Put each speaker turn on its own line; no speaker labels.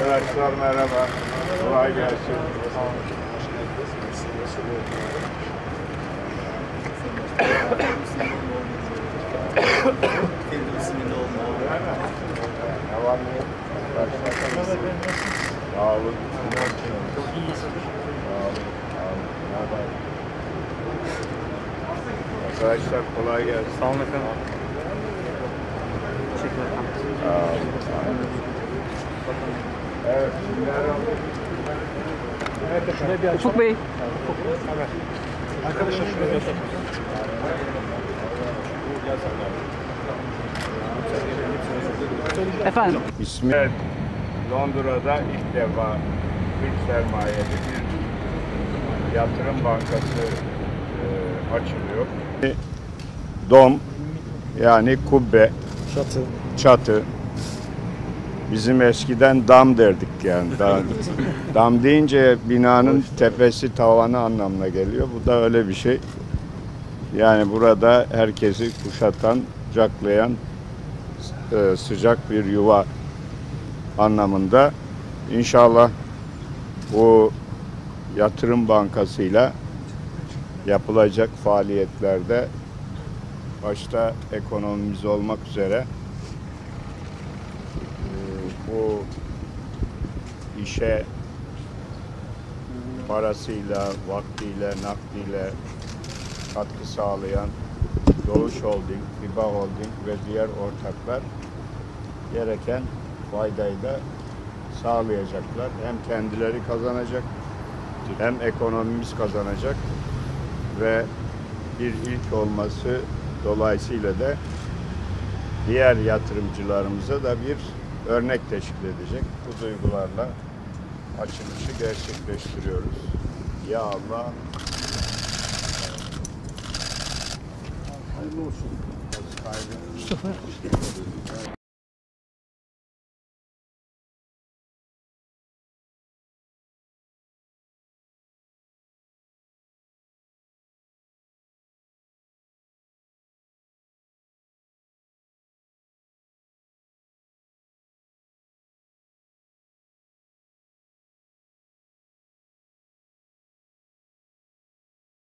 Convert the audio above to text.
Arkadaşlar merhaba. Kolay gelsin. Ne var mı? Sağ olun.
Çok iyiyiz.
Sağ olun. Ne haber? Arkadaşlar kolay gelsin.
Sağ olun efendim. Teşekkür ederim.
Sağ olun. Evet, şimdi herhalde.
Ufuk Bey.
Arkadaşlar şuraya oturun.
Efendim.
İsmi evet, Londra'da ilk defa Türk sermayeli bir yatırım bankası açılıyor. Dom yani kubbe, çatı. Bizim eskiden dam derdik yani. Dam deyince binanın tepesi, tavanı anlamına geliyor. Bu da öyle bir şey. Yani burada herkesi kuşatan, kucaklayan sıcak bir yuva anlamında. İnşallah bu yatırım bankasıyla yapılacak faaliyetlerde başta ekonomimiz olmak üzere bu işe parasıyla, vaktiyle, nakdiyle katkı sağlayan Doğuş Holding, Fiba Holding ve diğer ortaklar gereken faydayı da sağlayacaklar. Hem kendileri kazanacak, hem ekonomimiz kazanacak ve bir ilk olması dolayısıyla da diğer yatırımcılarımıza da bir örnek teşkil edecek. Bu duygularla açılışı gerçekleştiriyoruz. Ya Allah. Hayırlı olsun. Mustafa.